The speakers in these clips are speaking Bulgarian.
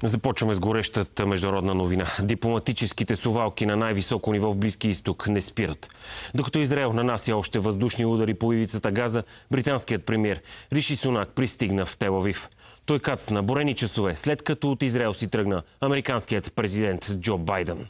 Започваме с горещата международна новина. Дипломатическите совалки на най-високо ниво в Близки изток не спират. Докато Израел нанася още въздушни удари по ивицата Газа, британският премиер Риши Сунак пристигна в Тел Авив. Той кацна борени часове, след като от Израел си тръгна американският президент Джо Байден.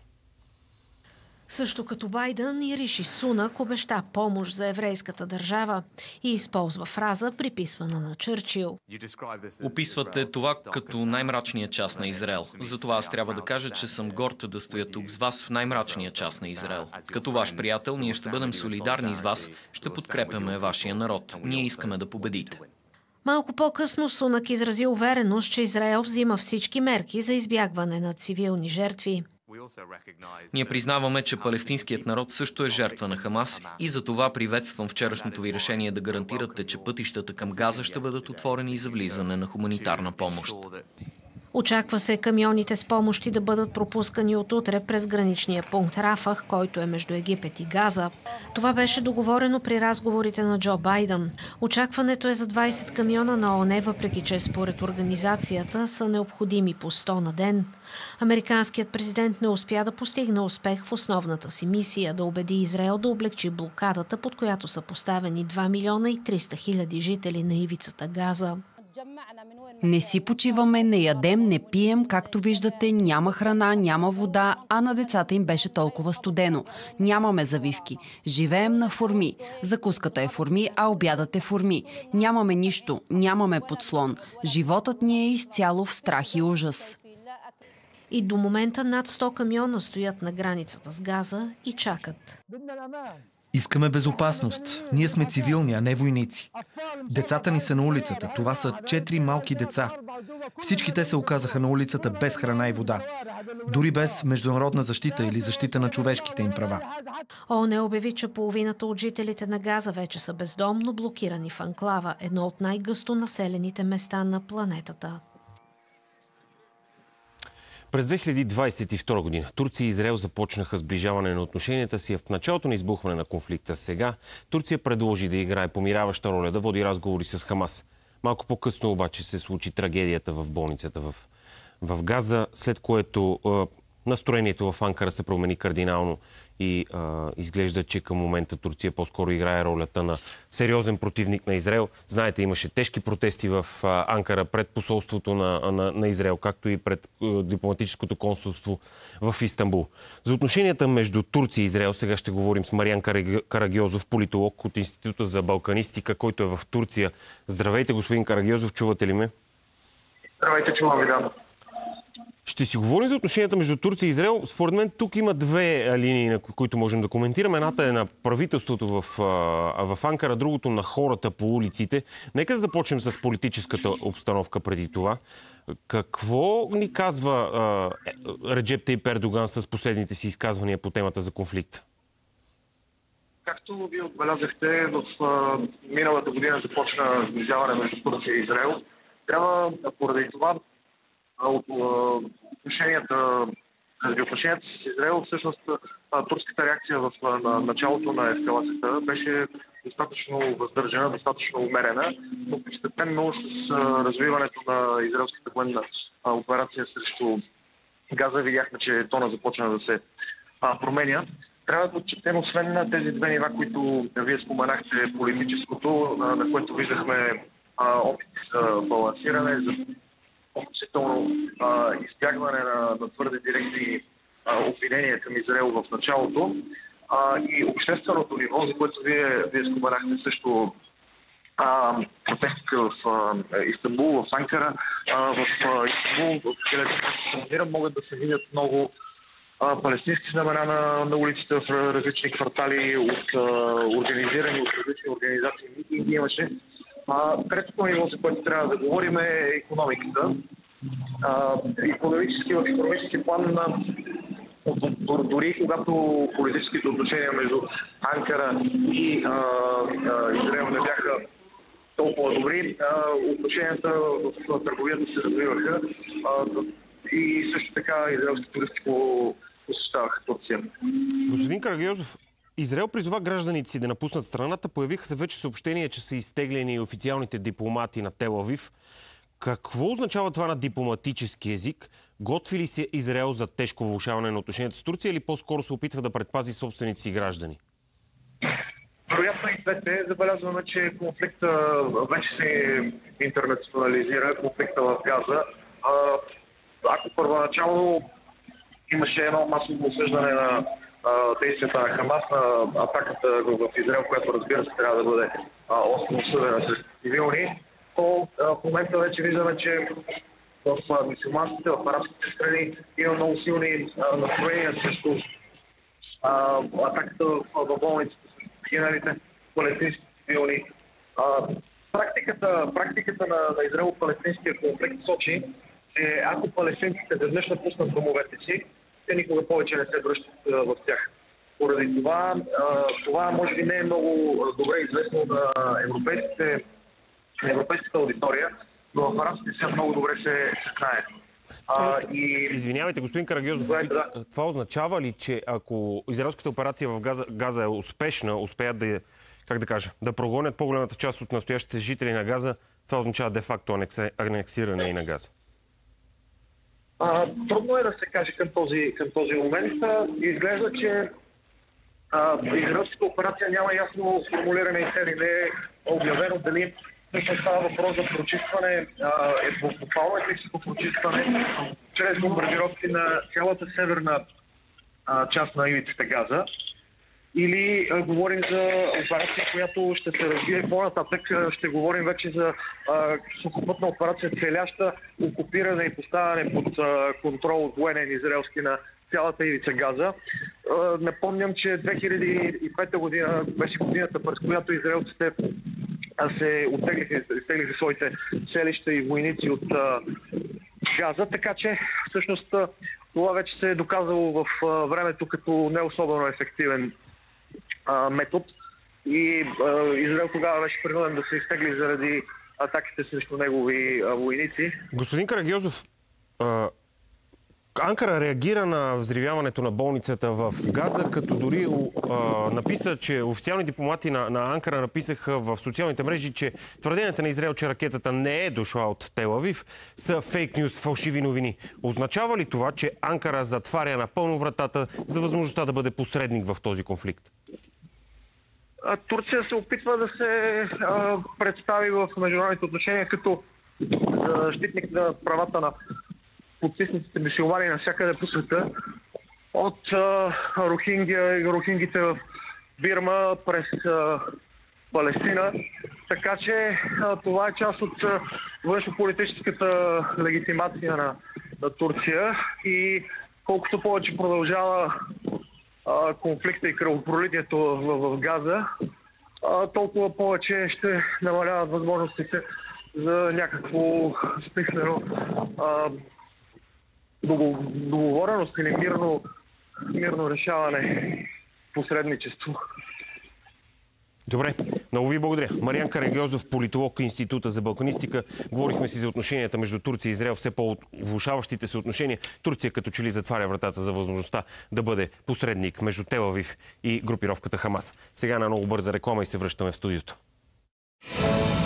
Също като Байден и Риши Сунак обеща помощ за еврейската държава и използва фраза, приписвана на Чърчил. Описвате това като най-мрачния част на Израел. Затова аз трябва да кажа, че съм горд да стоя тук с вас в най-мрачния част на Израел. Като ваш приятел, ние ще бъдем солидарни с вас, ще подкрепяме вашия народ. Ние искаме да победите. Малко по-късно Сунак изрази увереност, че Израел взима всички мерки за избягване на цивилни жертви. Ние признаваме, че палестинският народ също е жертва на Хамас и за това приветствам вчерашното ви решение да гарантирате, че пътищата към Газа ще бъдат отворени за влизане на хуманитарна помощ. Очаква се камионите с помощи да бъдат пропускани от утре през граничния пункт Рафах, който е между Египет и Газа. Това беше договорено при разговорите на Джо Байден. Очакването е за 20 камиона на ООН, въпреки че според организацията са необходими по 100 на ден. Американският президент не успя да постигне успех в основната си мисия да убеди Израел да облегчи блокадата, под която са поставени 2 милиона и 300 хиляди жители на ивицата Газа. Не си почиваме, не ядем, не пием, както виждате, няма храна, няма вода, а на децата им беше толкова студено. Нямаме завивки. Живеем на форми. Закуската е форми, а обядът е форми. Нямаме нищо, нямаме подслон. Животът ни е изцяло в страх и ужас. И до момента над 100 камиона стоят на границата с Газа и чакат. Искаме безопасност. Ние сме цивилни, а не войници. Децата ни са на улицата. Това са 4 малки деца. Всички те се оказаха на улицата без храна и вода. Дори без международна защита или защита на човешките им права. ООН обяви, че половината от жителите на Газа вече са бездомно блокирани в анклава, едно от най-гъсто населените места на планетата. През 2022 година Турция и Израел започнаха сближаване на отношенията си в началото на избухване на конфликта. Сега Турция предложи да играе помиряваща роля, да води разговори с Хамас. Малко по-късно обаче се случи трагедията в болницата в Газа, след което настроението в Анкара се промени кардинално и изглежда, че към момента Турция по-скоро играе ролята на сериозен противник на Израел. Знаете, имаше тежки протести в Анкара пред посолството на Израел, както и пред дипломатическото консулство в Истанбул. За отношенията между Турция и Израел сега ще говорим с Мариан Карагьозов, политолог от Института за балканистика, който е в Турция. Здравейте, господин Карагьозов, чувате ли ме? Здравейте, чувам ви, да. Ще си говорим за отношенията между Турция и Израел. Според мен тук има две линии, на които можем да коментираме. Едната е на правителството в Анкара, другото на хората по улиците. Нека да започнем с политическата обстановка преди това. Какво ни казва Реджеп Тайип Ердоган с последните си изказвания по темата за конфликта? Както вие отбелязахте, в миналата година започна сближаване между Турция и Израел. Трябва поради това заради отношенията с Израел, всъщност турската реакция в началото на ескалацията беше достатъчно въздържана, достатъчно умерена, но постепенно с развиването на израелската военна операция срещу Газа видяхме, че тона започна да се променя. Трябва да отчетем, освен на тези две нива, които вие споменахте, политическото, на което виждахме опит за балансиране, за относително избягване на твърде директни обвинения към Израел в началото и общественото ниво, за което вие споменахте също протестите в Истанбул, в Анкара. В Истанбул, където се намирам, могат да се видят много палестински знамена на улиците в различни квартали, организирани от различни организации. Митинги имаше. Третото ниво, за което трябва да говорим, е икономиката. В икономически план, дори когато политическите отношения между Анкара и Израел не бяха толкова добри, отношенията в търговията се развиваха и също така израелски туристи посещаваха Турция. Господин Карагьозов, Израел призова гражданите си да напуснат страната. Появиха се вече съобщения, че са изтеглени официалните дипломати на Тел Авив. Какво означава това на дипломатически език? Готви ли се Израел за тежко влошаване на отношенията с Турция или по-скоро се опитва да предпази собствените си граждани? Вероятно и двете. Забелязваме, че конфликта вече се интернационализира, конфликта в Газа. Ако първоначално имаше едно масово осъждане на действията на Хамас, на атаката в Израел, която разбира се трябва да бъде остро осъдена с цивилни, то в момента вече виждаме, че в мюсюлманските, в арабските страни има много силни настроения срещу атаката в болниците с хиналите палестински цивилни. Практиката на Израел-палестинския конфликт сочи, че ако палестинците веднъж напуснат домовете си, те никога повече не се връщат в тях. Поради това може би не е много добре известно на европейската аудитория, но в арабския свят много добре се знае. Извинявайте, господин Карагьозов, това означава ли, че ако израелската операция в Газа е успешна, успеят да прогонят по-голямата част от настоящите жители на Газа, това означава де-факто анексиране и на Газа? Трудно е да се каже към този момент. Изглежда, че израелската операция няма ясно формулиране цели. Не е обявено дали всъщност става въпрос за прочистване, буквално етническо прочистване чрез бомбардировки на цялата северна част на ивицата Газа. Или говорим за операция, която ще се развие по-нататък. Ще говорим вече за сухопътна операция, целяща окупиране и поставяне под контрол от военен израелски на цялата ивица Газа. Напомням, че 2005 година беше годината, през която израелците се оттеглиха своите селища и войници от Газа, така че всъщност това вече се е доказало в времето като не особено ефективен метод и Израел тогава беше принуден да се изтегли заради атаките срещу негови войници. Господин Карагьозов, Анкара реагира на взривяването на болницата в Газа, като дори написа, че официални дипломати на Анкара написаха в социалните мрежи, че твърденията на Израел, че ракетата не е дошла от Тел Авив, са фейк нюз, фалшиви новини. Означава ли това, че Анкара затваря напълно вратата за възможността да бъде посредник в този конфликт? Турция се опитва да се представи в международните отношения като защитник на правата на подтисниците мюсюлмани навсякъде по света, от рохингите в Бирма през Палестина. Така че това е част от външнополитическата легитимация на Турция и колкото повече продължава конфликта и кръвопролитието в Газа, толкова повече ще намаляват възможностите за някакво смислено договореност или мирно решаване, посредничество. Добре, много ви благодаря. Мариан Карагьозов, политолог, Института за балканистика. Говорихме си за отношенията между Турция и Израел, все по-влошаващите се отношения. Турция като че ли затваря вратата за възможността да бъде посредник между Тел Авив и групировката Хамас. Сега на много бърза реклама и се връщаме в студиото.